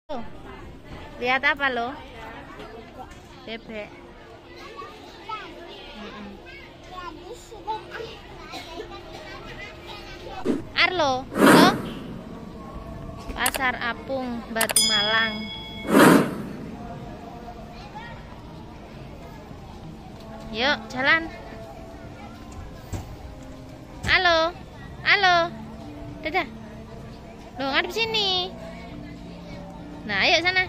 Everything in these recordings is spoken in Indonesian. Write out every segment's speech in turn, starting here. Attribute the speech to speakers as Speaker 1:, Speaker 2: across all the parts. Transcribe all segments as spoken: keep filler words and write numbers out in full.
Speaker 1: Oh, lihat apa lo? Bebek. Mm-mm. Arlo, lo? Pasar Apung, Batu Malang. Yuk, jalan. Halo, halo, dadah. Lo ngadep sini. Nah, ayo sana.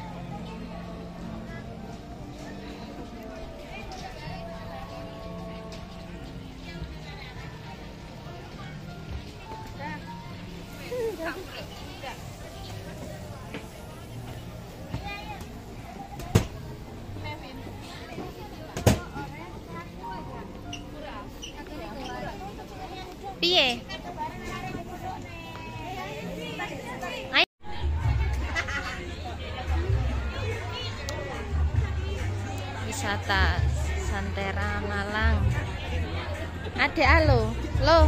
Speaker 1: Piye? Ayo. Wisata Santera Malang. Adek halo, lo.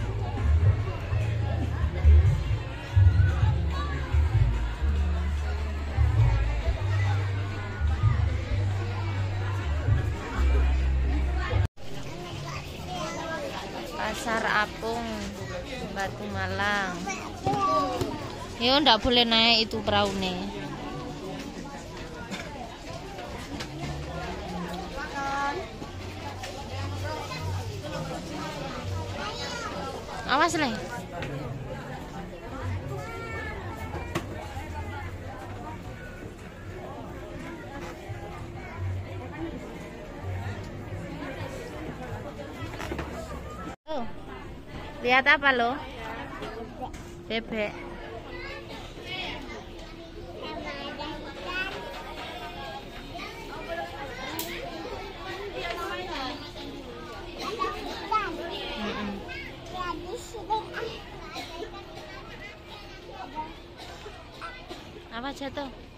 Speaker 1: Pasar Apung, Batu Malang. Yo, ndak boleh naik itu peraune. Awas le. Oh, lihat apa lo? Bebek. Mm-mm. Apa jatuh?